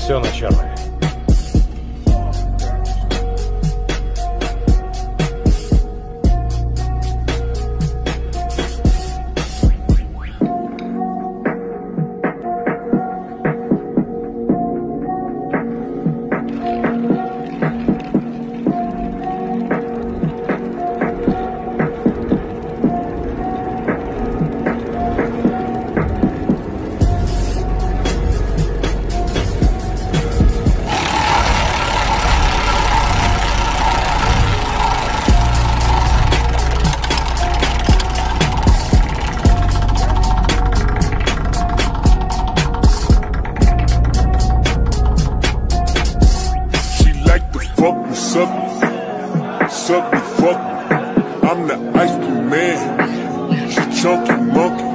все на черное. Suck me, fuck me. I'm the ice cream man. She chunky monkey.